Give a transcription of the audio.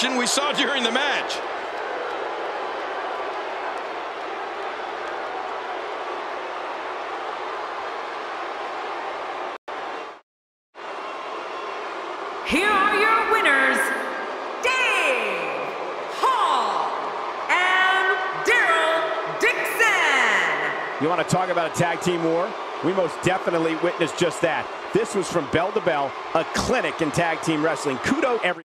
action we saw during the match. Here are your winners, Dave Hall and Daryl Dixon. You want to talk about a tag team war? We most definitely witnessed just that. This was from bell to bell, a clinic in tag team wrestling. Kudos every